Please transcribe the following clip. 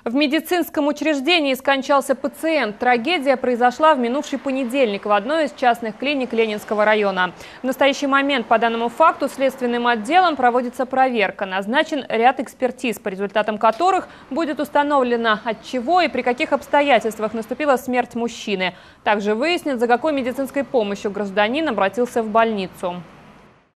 В медицинском учреждении скончался пациент. Трагедия произошла в минувший понедельник в одной из частных клиник Ленинского района. В настоящий момент по данному факту следственным отделом проводится проверка. Назначен ряд экспертиз, по результатам которых будет установлено, от чего и при каких обстоятельствах наступила смерть мужчины. Также выяснят, за какой медицинской помощью гражданин обратился в больницу.